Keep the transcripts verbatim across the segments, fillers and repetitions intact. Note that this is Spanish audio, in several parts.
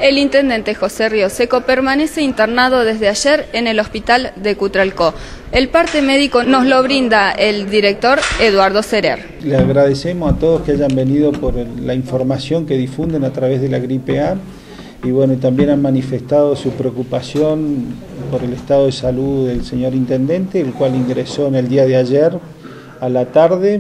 El intendente José Río Seco permanece internado desde ayer en el hospital de Cutralcó. El parte médico nos lo brinda el director Eduardo Cerer. Le agradecemos a todos que hayan venido por el, la información que difunden a través de la gripe A y bueno, también han manifestado su preocupación por el estado de salud del señor intendente, el cual ingresó en el día de ayer a la tarde.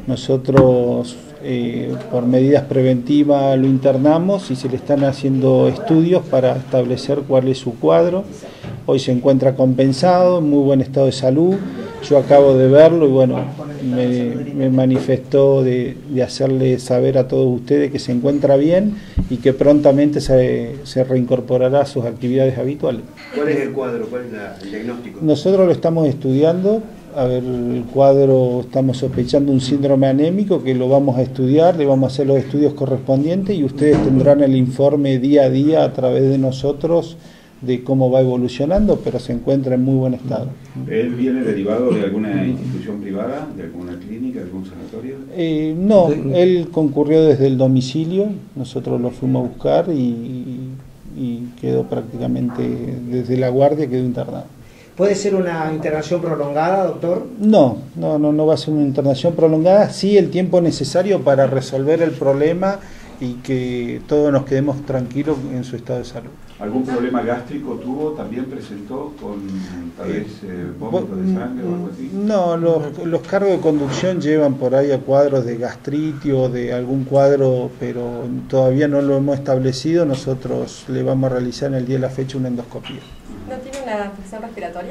Nosotros eh, por medidas preventivas lo internamos y se le están haciendo estudios para establecer cuál es su cuadro. Hoy se encuentra compensado, en muy buen estado de salud. Yo acabo de verlo y bueno, me, me manifestó de, de hacerle saber a todos ustedes que se encuentra bien y que prontamente se, se reincorporará a sus actividades habituales. ¿Cuál es el cuadro? ¿Cuál es la, el diagnóstico? Nosotros lo estamos estudiando. A ver, el cuadro, estamos sospechando un síndrome anémico que lo vamos a estudiar, le vamos a hacer los estudios correspondientes y ustedes tendrán el informe día a día a través de nosotros de cómo va evolucionando, pero se encuentra en muy buen estado. ¿Él viene derivado de alguna institución privada, de alguna clínica, de algún sanatorio? Eh, no, él concurrió desde el domicilio, nosotros lo fuimos a buscar y, y quedó prácticamente desde la guardia, quedó internado. ¿Puede ser una internación prolongada, doctor? No, no, no, no va a ser una internación prolongada, sí el tiempo necesario para resolver el problema y que todos nos quedemos tranquilos en su estado de salud. ¿Algún problema gástrico tuvo? ¿También presentó con tal vez eh, vómito de sangre o algo así? No, los, los cargos de conducción llevan por ahí a cuadros de gastritis o de algún cuadro, pero todavía no lo hemos establecido. Nosotros le vamos a realizar en el día de la fecha una endoscopía. ¿No tiene una afección respiratoria?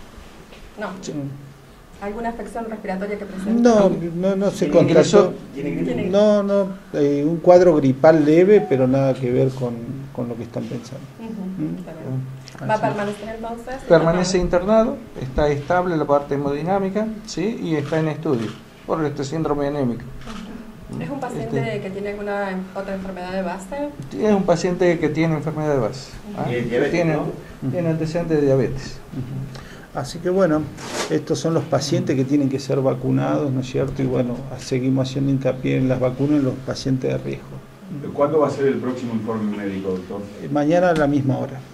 No. Sí. ¿Alguna afección respiratoria que presente? No, no, no se contrató. No, no, eh, un cuadro gripal leve, pero nada que ver con, con lo que están pensando. Uh-huh. ¿Mm? ¿Va a permanecer entonces? Permanece internado, está estable la parte hemodinámica, ¿sí? Y está en estudio por este síndrome anémico. Uh-huh. ¿Es un paciente este, que tiene alguna otra enfermedad de base? Es un paciente que tiene enfermedad de base. Uh-huh. ¿Ah? ¿Y el diabetes, tiene, no? tiene antecedentes de diabetes. Uh-huh. Así que bueno, estos son los pacientes que tienen que ser vacunados, ¿no es cierto? Y bueno, seguimos haciendo hincapié en las vacunas en los pacientes de riesgo. ¿Cuándo va a ser el próximo informe médico, doctor? Mañana a la misma hora.